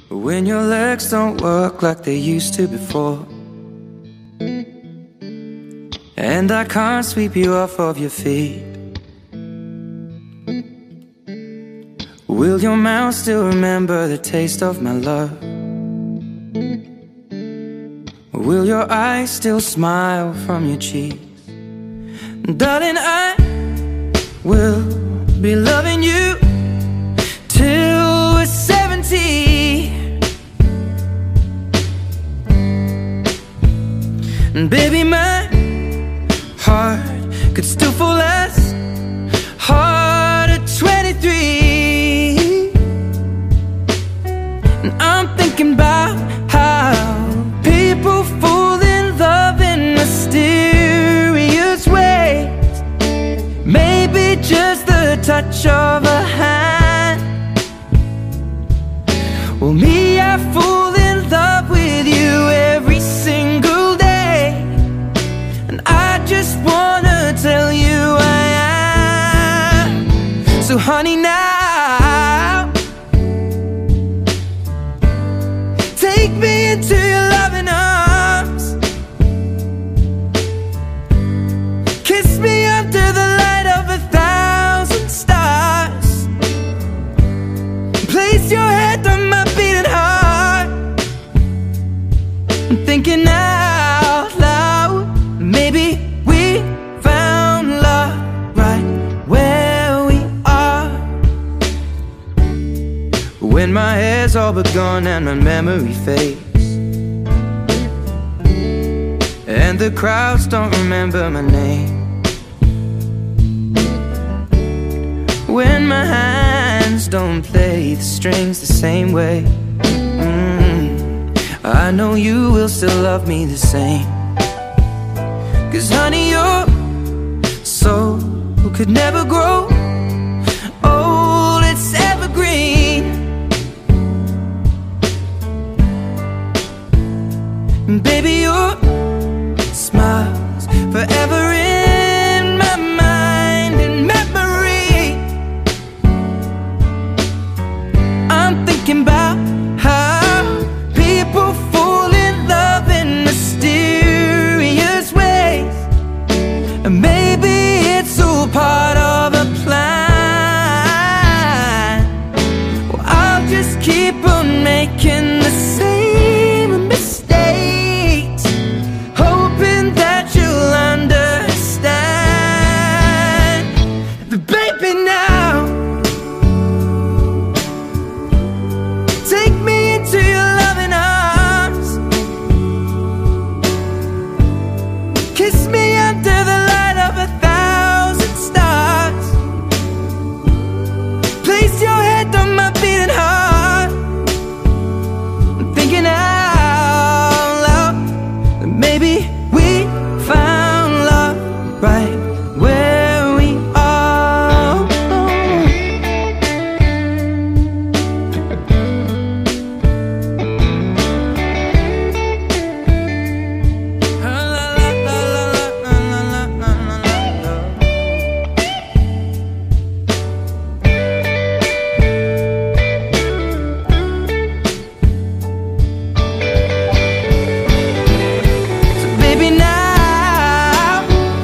When your legs don't work like they used to before, and I can't sweep you off of your feet, will your mouth still remember the taste of my love? Will your eyes still smile from your cheeks? Darling, I will be loving you till we're 70. And baby, my heart could still fall as hard at 23. And I'm thinking about how people fall in love in mysterious ways. Maybe just the touch of a hand. Well, me, I fall in love with you every single day, and I just wanna tell you I am. So honey, now take me into your loving arms. Kiss me under the light of 1,000 stars. Place your head on my beating heart. I'm thinking out loud, maybe we found love right where we are. When my hair's all but gone and my memory fades, and the crowds don't remember my name, when my hands don't play the strings the same way, I know you will still love me the same. 'Cause honey, your soul could never grow old, it's evergreen. And baby, your smile's forever in my mind and memory. I'm thinking about how people fall in love in mysterious ways, and maybe it's all part of a plan. Well, I'll just keep on making the same mistakes, hoping that you'll understand. But baby, now take me into your loving arms. Kiss me under the light of 1,000 stars. Place your head on my beating heart. I'm thinking out loud that maybe we found love right where we are. So baby, now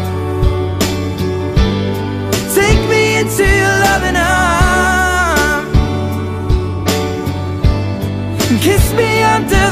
take me into your loving arms. Kiss me under